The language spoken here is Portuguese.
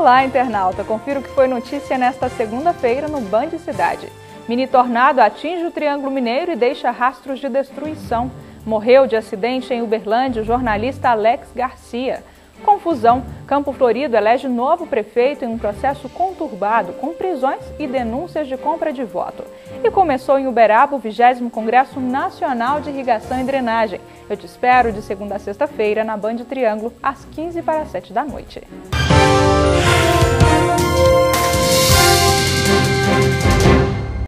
Olá, internauta! Confira o que foi notícia nesta segunda-feira no Band Cidade. Mini tornado atinge o Triângulo Mineiro e deixa rastros de destruição. Morreu de acidente em Uberlândia o jornalista Alex Garcia. Confusão. Campo Florido elege novo prefeito em um processo conturbado, com prisões e denúncias de compra de voto. E começou em Uberaba o 20º Congresso Nacional de Irrigação e Drenagem. Eu te espero de segunda a sexta-feira na Band Triângulo, às 15 para as 7 da noite.